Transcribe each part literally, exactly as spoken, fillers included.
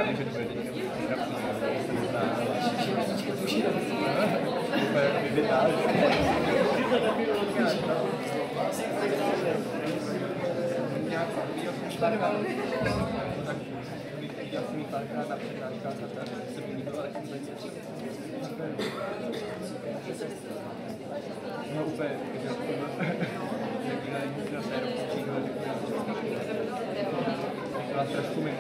No úplně, byla trošku mimo.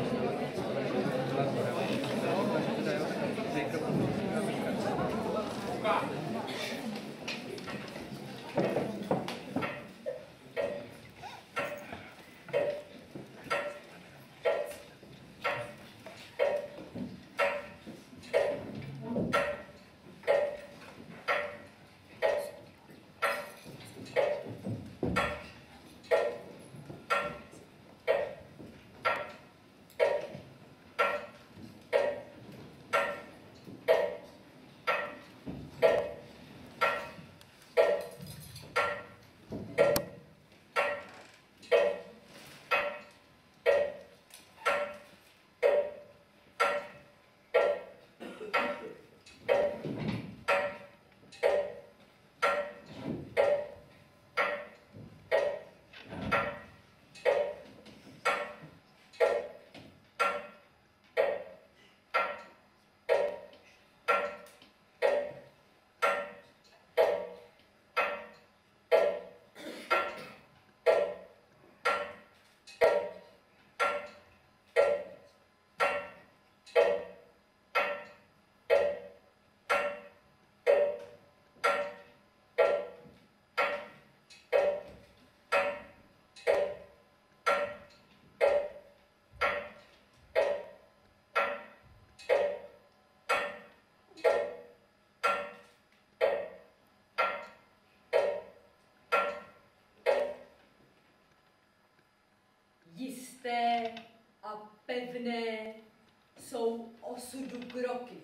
Jisté a pevné jsou osudu kroky.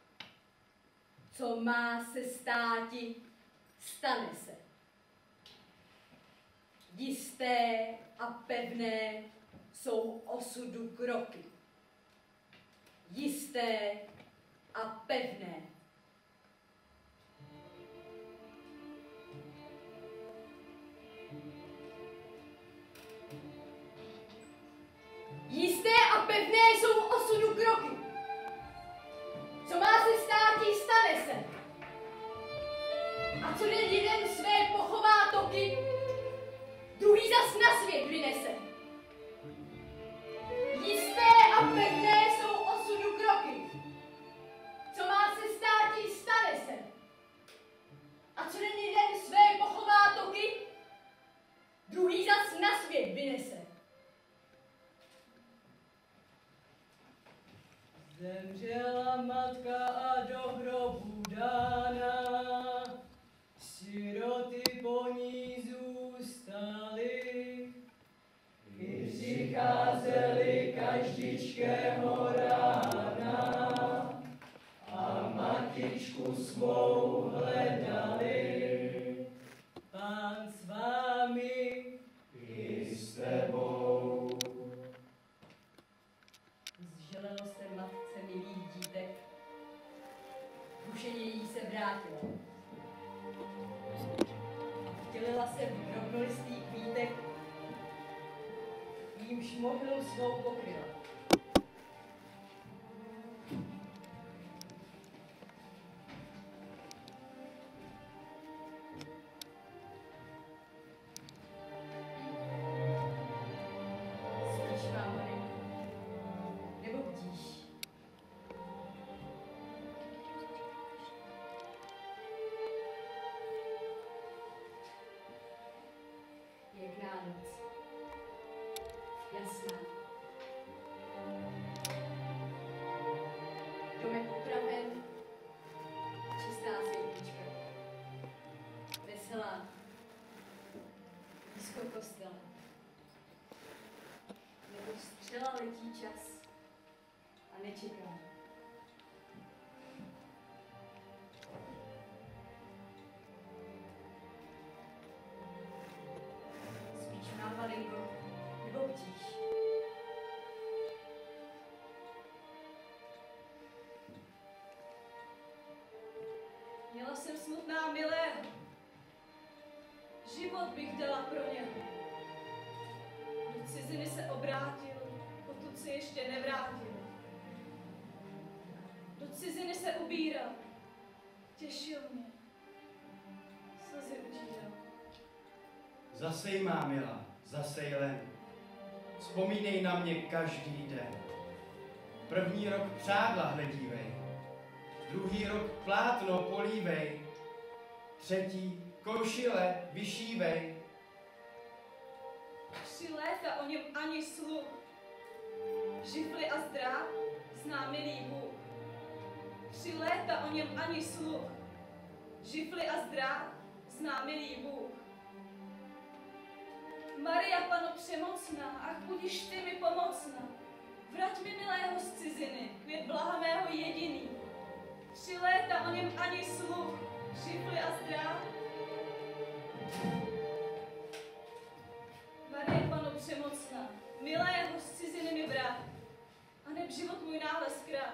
Co má se státi, stane se. Jisté a pevné jsou osudu kroky. Jisté a pevné. Jisté a pevné jsou osudu kroky. Co má se státi, stane se. A co den jeden své pochová toky, druhý zas na svět vynese. Jisté a pevné jsou osudu kroky. Co má se státi, stane se. A co den jeden své pochová toky, druhý zas na svět vynese. Zemřela matka a do hrobu dána, siroty po ní zůstaly. I přicházeli každičkého rána a matičku svou hledali. Pán s vámi i s tebou. Zželelo se matce milých dítek, dušeně jí se vrátilo. Vtělila se v drobnolistých kvítek, jímž mohlou svou pokryla. Spíš vám, Marinko, nebo bdíš? Pěkná noc. Jasná. Domek upraven, čistá světlička. Veselá. Blízko kostela. Nebo střela letí čas a nečeká. Spíš má malinko, nebo bdíš? život bych dala pro něho. Do ciziny se obrátil, potud se ještě nevrátil. Do ciziny se ubíral, těšil mě, slzy utíral. Zasej, má milá, zasej len. Vzpomínej na mě každý den. První rok přádla hledívej, druhý rok plátno polívej, třetí košile vyšívej. Tři léta o něm ani sluch, živly a zdrát zná milý Bůh. Tři léta o něm ani sluch, živly a zdrát zná milý Bůh. Maria, Pano přemocná, ach budiš ty mi pomocna, vrať mi milého z ciziny, květ blaha mého jediný. Tři léta o něm ani sluch, živly a zdrát. Maria, Pano přemocná, milého z ciziny mi vrát, a neb život můj náhle zkrát.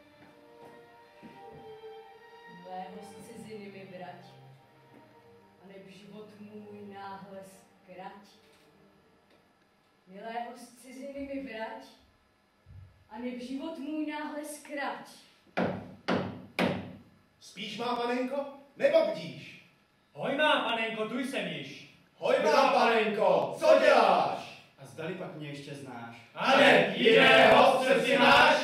Milého z ciziny mi vrať, a neb život můj náhle zkrať. Milého z ciziny mi vrať, a neb život můj náhle zkrať. Spíš, má panenko, nebo bdíš? Hoj má, panenko, tu jsem již. Hoj, má panenko, co děláš? A zdali pak mě ještě znáš? Ale jiného v srdci máš?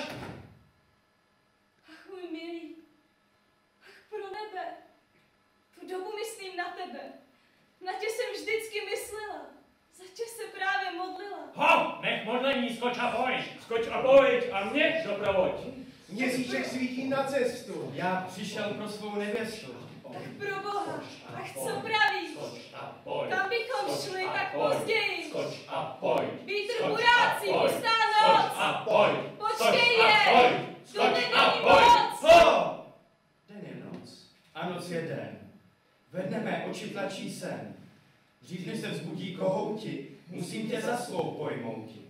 Ach, můj milý, ach, pro nebe, tu dobu myslím na tebe. Na tě jsem vždycky myslela, za tě se právě modlila. Ho, nech modlení, skoč a pojď. Skoč a pojď a mě doprovoď. Měsíček svítí na cestu. Já přišel pro svou nevěstu. Tak pro Boha, ach, co pravíš? Skoč a pojď. Kam bychom Skoč šli a tak pojď. později? Skoč a pojď. Vítr Skoč a burácí, pojď. hustá Skoč noc. a pojď. Počkej Skoč a je. pojď. Tu Skoč není a pojď. moc. Co? Den je noc a noc je den. Ve dne mé oči tlačí sen. Dřív než se vzbudí kohouti, musím tě za svou pojmouti.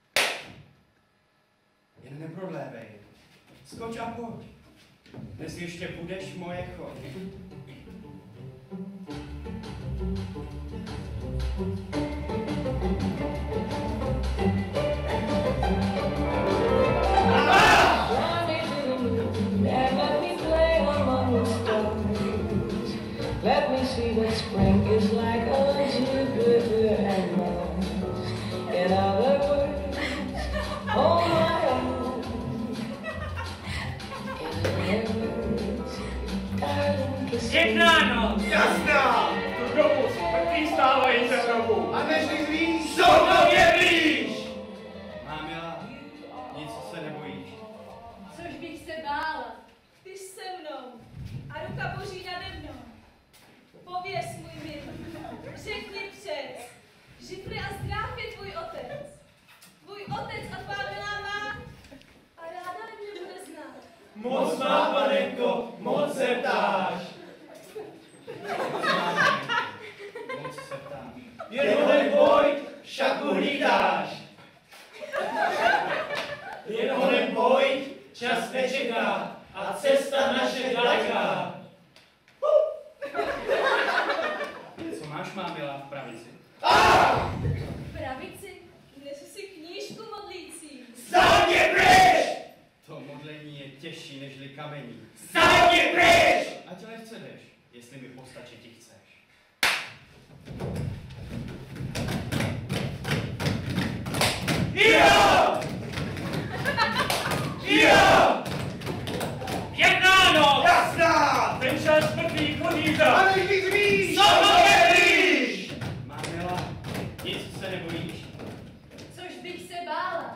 Jen neprodlévej. Skoč a pojď. Dnes ještě budeš moje chod. Let me see what spring is like on Jupiter and Mars. In other words, hold my own. In other words, darling, kiss me. Pěkná noc. Jasná! Tu dobu smrtí stávají se hrobu. A než vyzvíš, Co to mě blíž? Má milá, nic se nebojíš. Což bych se bála, ty se mnou a ruka Boží nade mnou. Pověz, můj milý, řekni přec, živly a zdráv je tvůj otec. Tvůj otec a tvá milá má a ráda mě bude znát. Moc má, panenko, moc se ptáš. Moc se ptám. Jenom pojď, však uhlídáš. Jenom pojď, čas nečeká a cesta naše daleká. Co máš, má milá, v pravici? V pravici nesu si knížku modlící. Stál mě pryč! To modlení je těžší nežli kamení. Stál mě pryč! Ať lehce jdeš, jestli mi postačit ti chceš. Jo! Jo! Pěkná noc! jasná! Ten čas mrtvých odjíždá. A než vyzvíš, Co to je blíž? Má milá, nic se nebojíš. Což bych se bála.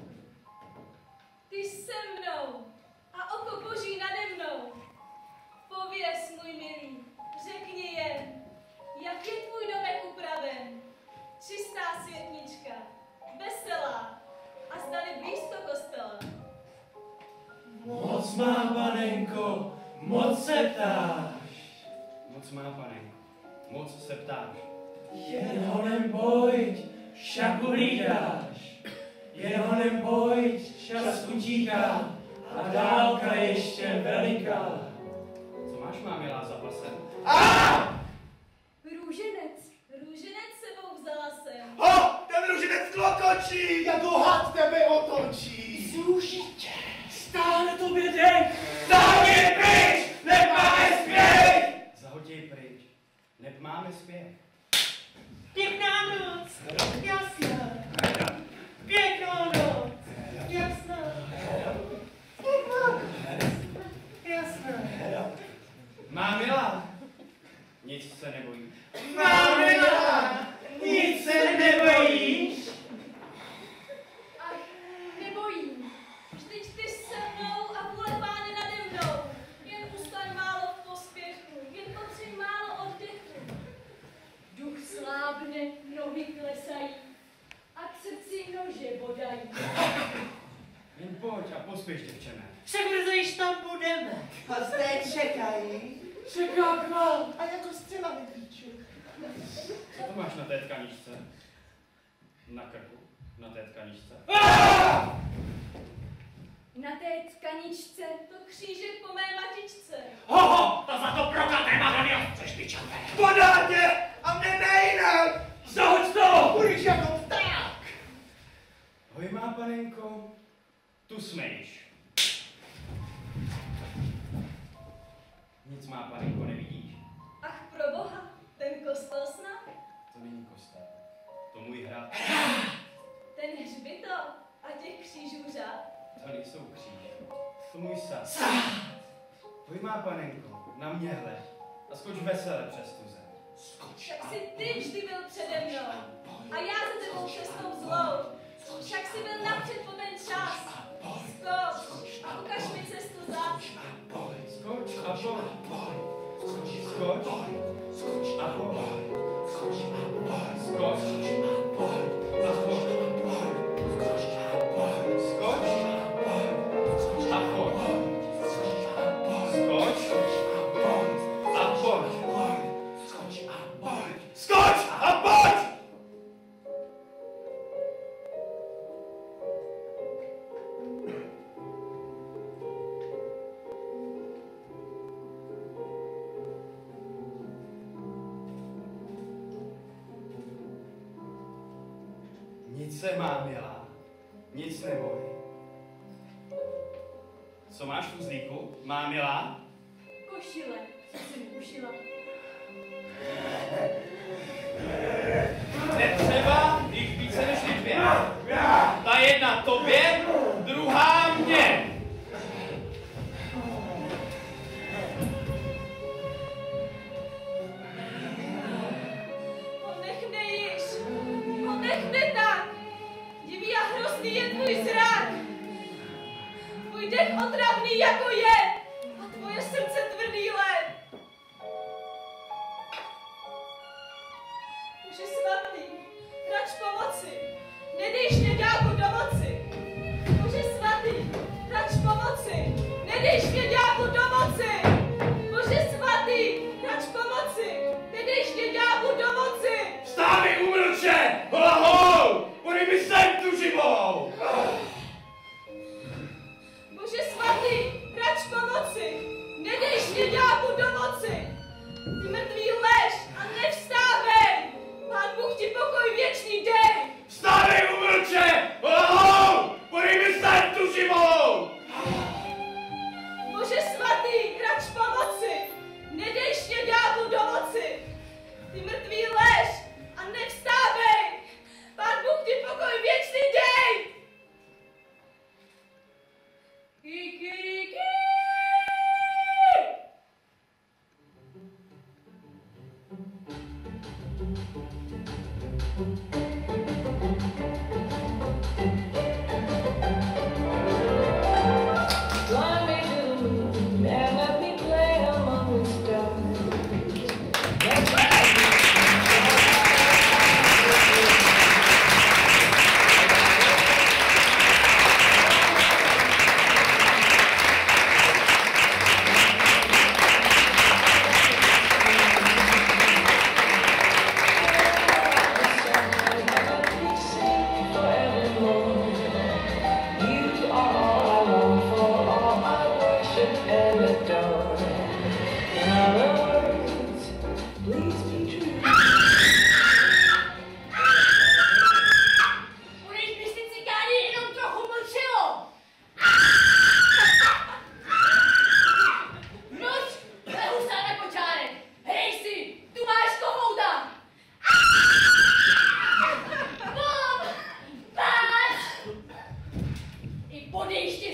Ty se mnou a oko Boží nade mnou. Pověz, můj milý, řekni jen, jak je tvůj domek upraven. Čistá světnička, veselá a zdali blízko kostela. Moc má, panenko, moc se ptáš. Moc má, pane, moc se ptáš. Jen honem pojď, však uhlídáš. Jen honem pojď, čas utíká a dálka ještě veliká. Co máš, má milá, za pasem? Růženec, sklokočí, jako had tebe otočí. Zúžitě, stále tobě dech. Zahoď pryč, nemáme spěch. Zahoď jej pryč, neb máme spěch. Pěkná noc, jasná. Pěkná noc, jasná. Jasná. Má milá, nic se nebojí. Má milá, nic se nebojíš. Ach, nebojím. Vždyť ty se mnou a vůle páně nade mnou. Jen ustaň málo v pospěchu, jen potřebuj málo oddechu. Duch slábne, nohy klesají a k srdci nože bodají. Jen pojď a pospěš, děvčené. Však brzo již tam budeme. A zde čekají. Čeká kval. A jako střela medvíčů. Co to máš na té tkaničce? Na krku? Na té tkaničce? Na té tkaničce to křížek po mé matičce. Hoho, to za to prokaté mahany chceš pičaté. Podáte a mne nejinak. Zahoď to! Budeš jako pták. Hoj, má panenko, tu jsme již. Nic, má panenko, nevidíš? Ach, pro boha, ten kostel snad, To není kostel. To můj hrad. ten hřbitov a těch křížů řád. To nejsou kříže. To můj sad. Hoj, má panenko, na mě hled a skoč vesele přes tu zem. Však si ty vždy byl přede mnou a já za tebou cestou zlou. Však si byl napřed po ten čas. Skoč a ukaž mi cestu zas. Skoč a pojď. Skoč a pojď. Skoč a pojď. Skoč a pojď. Skoč a pojď! Nic se má, milá. Nic neboj. Co máš v uzlíku, má milá? Košile, co si mi ušila. Netřeba jich více než dvě. Ta jedna tobě, druhá mně. Ponechne již, ponechne tak. Divý a hrozný je tvůj zrak. Tvůj dech otravný jako jed a tvoje srdce tvrdý led. Bože svatý, rač pomoci, nedejš mě ďáblu do moci. Bože svatý, rač pomoci, nedejš mě ďáblu do moci. Bože svatý, rač pomoci, nedejš mě ďáblu do moci. Vstávej, umlče! Hola hou! Podej mi sem tu živou! Bože svatý, rač pomoci, nedejš odejště